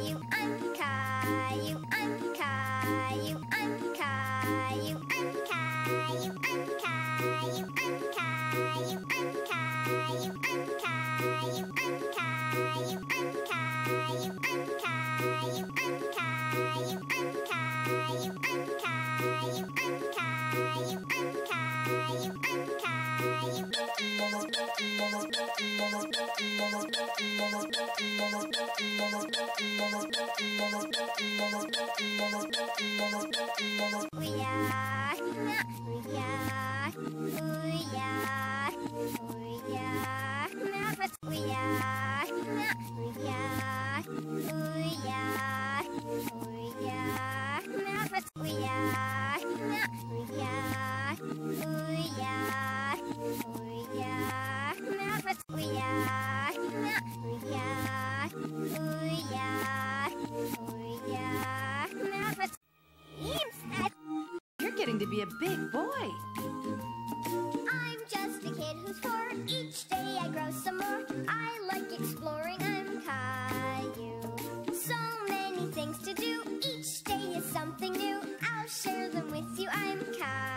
Caillou, I'm Caillou, I'm Caillou, I'm Caillou, I'm Caillou, I'm Caillou, I'm Caillou, I'm Caillou, I'm Caillou, I'm Caillou, I'm Caillou, I'm Caillou, I'm Caillou, I'm Caillou, I'm Caillou, I'm Caillou, I'm Caillou, I'm Caillou, I'm Caillou. You're getting to be a big boy. I'm just a kid who's 4. Each day I grow some more. I like exploring, I'm Caillou. So many things to do. Each day is something new. I'll share them with you, I'm Caillou.